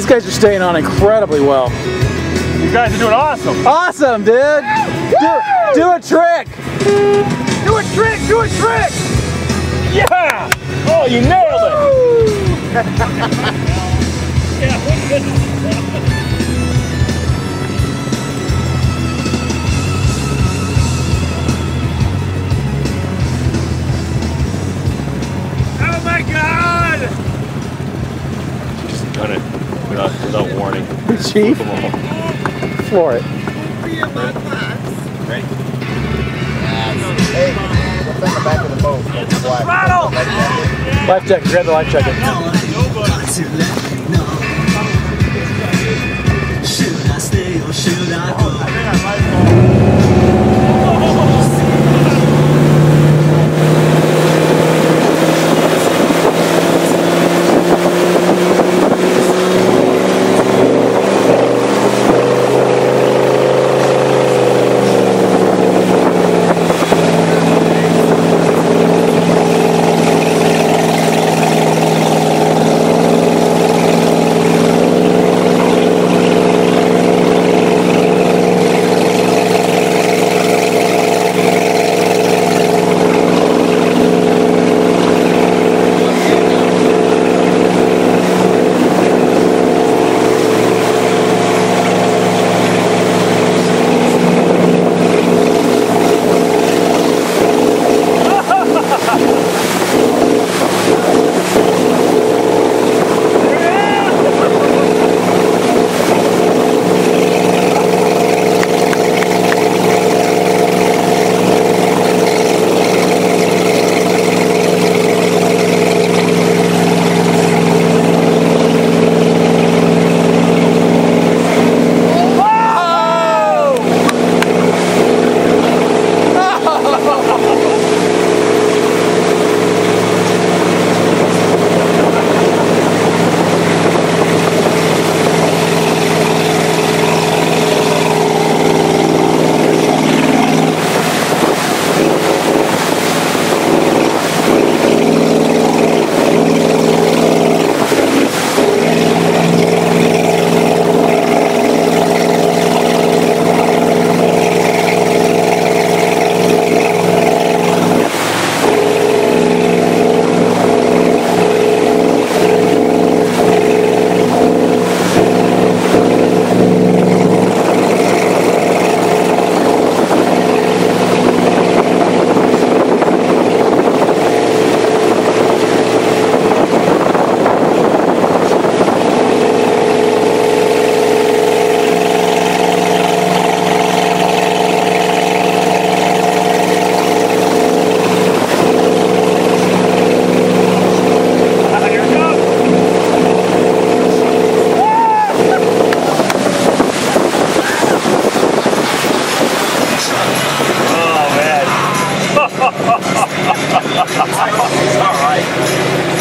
These guys are staying on incredibly well. You guys are doing awesome. Awesome, dude. Do a trick. Do a trick. Do a trick. Yeah. Oh, you nailed it. Yeah. Oh my God! Just done it without warning. Chief, floor it. Ready? Hey, what's on the back of the boat? Life jacket, grab the life jacket. Should I stay or should I go? All right.